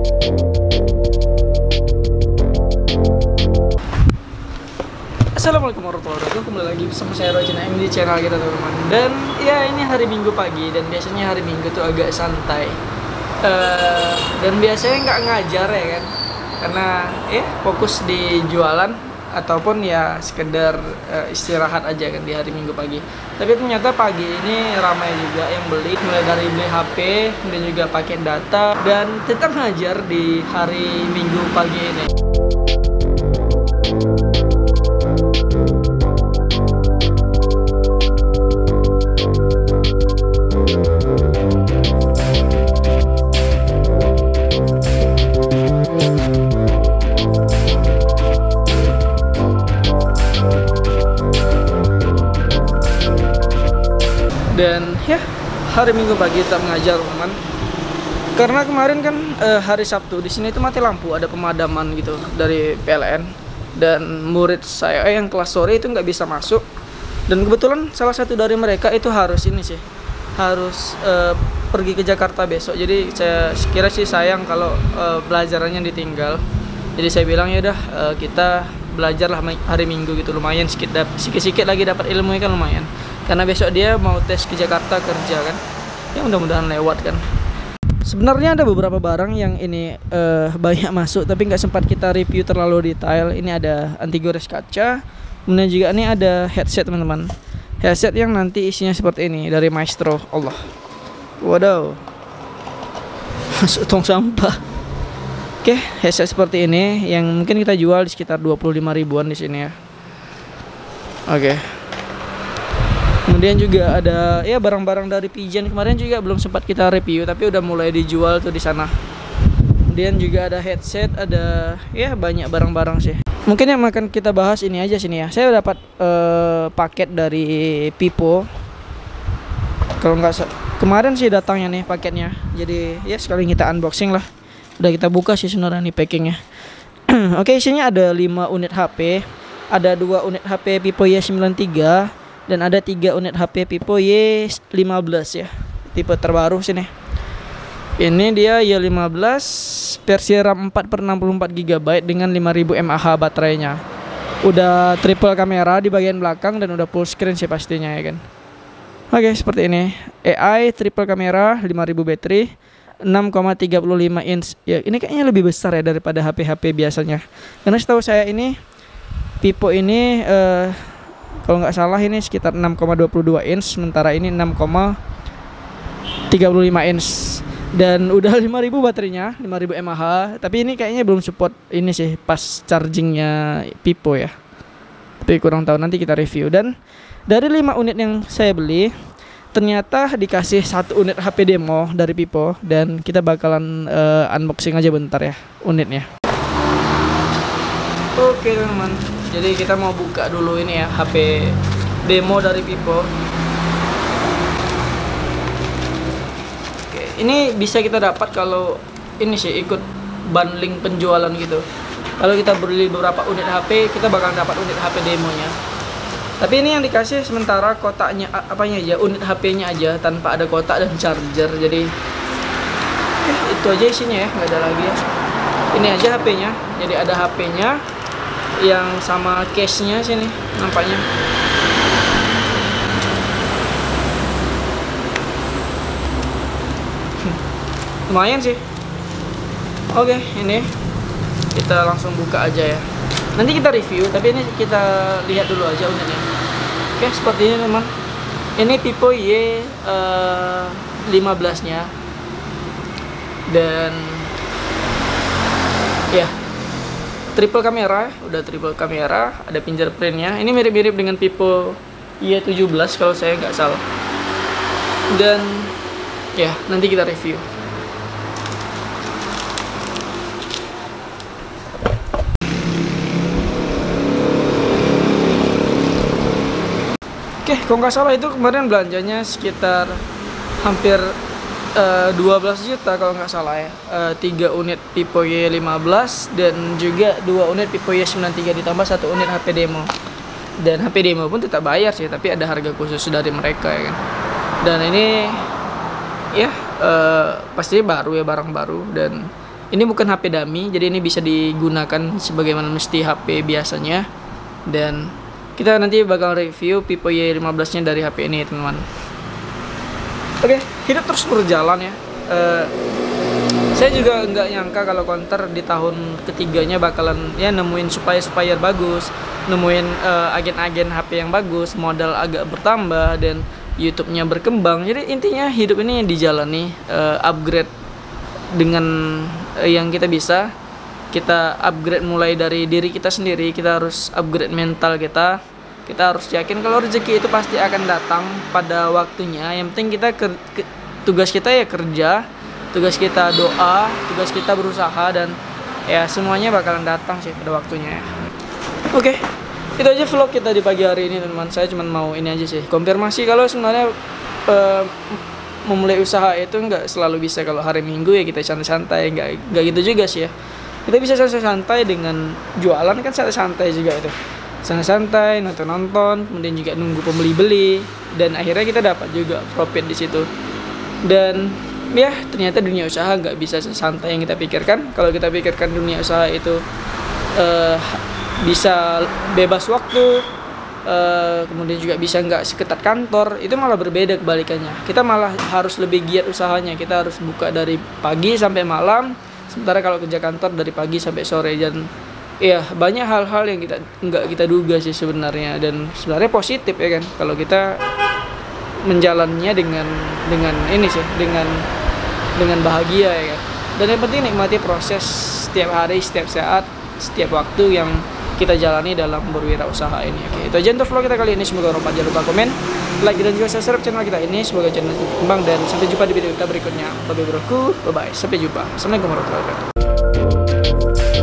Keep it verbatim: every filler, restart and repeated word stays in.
Assalamualaikum warahmatullahi wabarakatuh. Kembali lagi bersama saya Roger Naim di channel kita teman-teman. Dan ya ini hari Minggu pagi, dan biasanya hari Minggu tuh agak santai uh, dan biasanya nggak ngajar ya kan, karena ya fokus di jualan ataupun ya sekedar uh, istirahat aja kan di hari Minggu pagi. Tapi ternyata pagi ini ramai juga yang beli, mulai dari beli H P dan juga paket data, dan tetap ngajar di hari Minggu pagi ini. Dan ya hari Minggu pagi tetap mengajar teman, karena kemarin kan eh, hari Sabtu di sini itu mati lampu, ada pemadaman gitu dari P L N, dan murid saya yang kelas sore itu nggak bisa masuk, dan kebetulan salah satu dari mereka itu harus ini sih harus eh, pergi ke Jakarta besok. Jadi saya kira sih sayang kalau eh, belajarannya ditinggal, jadi saya bilang ya udah eh, kita belajarlah hari Minggu gitu, lumayan sedikit sedikit lagi dapat ilmu kan lumayan. Karena besok dia mau tes ke Jakarta kerja kan, ya mudah-mudahan lewat kan. Sebenarnya ada beberapa barang yang ini uh, banyak masuk tapi nggak sempat kita review terlalu detail. Ini ada anti gores kaca, kemudian juga ini ada headset teman-teman. Headset yang nanti isinya seperti ini dari Maestro. Allah, wadaw, masuk tong sampah. Oke, headset seperti ini yang mungkin kita jual di sekitar dua puluh lima ribuan di sini ya. Oke. Kemudian juga ada ya barang-barang dari Pigeon, kemarin juga belum sempat kita review tapi udah mulai dijual tuh di sana. Kemudian juga ada headset, ada ya banyak barang-barang sih. Mungkin yang akan kita bahas ini aja sini ya. Saya dapat uh, paket dari Pipo. Kalau nggak kemarin sih datangnya nih paketnya. Jadi ya sekali kita unboxing lah. Udah kita buka sih sebenarnya nih packingnya. Oke, isinya ada lima unit H P, ada dua unit H P Pipo Y sembilan tiga. Dan ada tiga unit H P Pipo Y lima belas ya, tipe terbaru sini. Ini dia Y lima belas versi RAM empat per enam puluh empat giga byte dengan lima ribu mAh baterainya. Udah triple kamera di bagian belakang dan udah full screen sih pastinya ya kan. Oke, seperti ini. A I triple kamera, lima ribu baterai, enam koma tiga lima inch. Ya, ini kayaknya lebih besar ya daripada H P H P biasanya. Karena setahu saya ini Pipo ini uh, kalau nggak salah ini sekitar enam koma dua dua inch, sementara ini enam koma tiga lima inch. Dan udah lima ribu baterainya, lima ribu mAh. Tapi ini kayaknya belum support ini sih pas chargingnya Pipo ya. Tapi kurang tahu, nanti kita review. Dan dari lima unit yang saya beli, ternyata dikasih satu unit H P demo dari Pipo. Dan kita bakalan uh, unboxing aja bentar ya unitnya. Oke teman-teman, jadi kita mau buka dulu ini ya H P demo dari Pipo. Oke, ini bisa kita dapat kalau ini sih ikut bundling penjualan gitu. Kalau kita beli beberapa unit H P, kita bakal dapat unit H P demonya. Tapi ini yang dikasih sementara kotaknya apanya aja, unit H P-nya aja tanpa ada kotak dan charger. Jadi eh, itu aja isinya ya, nggak ada lagi ya. Ini aja H P-nya. Jadi ada H P-nya yang sama case-nya sini nampaknya. Lumayan sih. Oke, ini kita langsung buka aja ya. Nanti kita review, tapi ini kita lihat dulu aja unitnya. Oke, seperti ini teman. Ini Pipo Y uh, lima belas-nya. Dan ya triple kamera, udah triple kamera, ada fingerprintnya. Ini mirip-mirip dengan Pipo Y tujuh belas kalau saya nggak salah. Dan ya nanti kita review. Oke, kalau nggak salah itu kemarin belanjanya sekitar hampir uh, dua belas juta kalau nggak salah ya. Uh, tiga unit Pipo Y lima belas dan juga dua unit Pipo Y sembilan tiga ditambah satu unit H P demo. Dan H P demo pun tetap bayar sih, tapi ada harga khusus dari mereka ya kan. Dan ini ya uh, pasti baru ya, barang baru. Dan Ini bukan H P dummy, jadi ini bisa digunakan sebagaimana mesti H P biasanya. Dan kita nanti bakal review Vivo Y lima belas nya dari H P ini teman-teman. Oke, hidup terus berjalan ya. uh, Saya juga nggak nyangka kalau Counter di tahun ketiganya bakalan ya nemuin supplier-supplier bagus, nemuin uh, agen-agen H P yang bagus, modal agak bertambah, dan YouTube-nya berkembang. Jadi intinya hidup ini dijalani, uh, upgrade dengan uh, yang kita bisa. Kita upgrade mulai dari diri kita sendiri, kita harus upgrade mental kita. Kita harus yakin kalau rezeki itu pasti akan datang pada waktunya. Yang penting kita ker ke tugas kita ya kerja, tugas kita doa, tugas kita berusaha, dan ya semuanya bakalan datang sih pada waktunya ya. Oke, itu aja vlog kita di pagi hari ini teman-teman. Saya cuma mau ini aja sih, konfirmasi kalau sebenarnya uh, memulai usaha itu nggak selalu bisa kalau hari Minggu ya kita santai-santai, nggak nggak gitu juga sih ya. Kita bisa santai-santai dengan jualan kan santai-santai juga itu, santai-santai nonton-nonton, kemudian juga nunggu pembeli beli, dan akhirnya kita dapat juga profit di situ. Dan ya ternyata dunia usaha nggak bisa sesantai yang kita pikirkan. Kalau kita pikirkan dunia usaha itu uh, bisa bebas waktu, uh, kemudian juga bisa nggak seketat kantor, itu malah berbeda kebalikannya. Kita malah harus lebih giat usahanya. Kita harus buka dari pagi sampai malam, sementara kalau kerja kantor dari pagi sampai sore. Dan ya banyak hal-hal yang kita nggak kita duga sih sebenarnya, dan sebenarnya positif ya kan kalau kita menjalannya dengan dengan ini sih, dengan dengan bahagia ya kan. Dan yang penting nikmati proses setiap hari, setiap saat, setiap waktu yang kita jalani dalam berwirausaha ini. Oke, itu aja untuk vlog kita kali ini. Semoga bermanfaat. Jangan lupa komen, like, dan juga subscribe channel kita ini. Semoga channel itu berkembang, dan sampai jumpa di video kita berikutnya. Bye bye broku, bye bye, sampai jumpa. Assalamualaikum warahmatullahi wabarakatuh.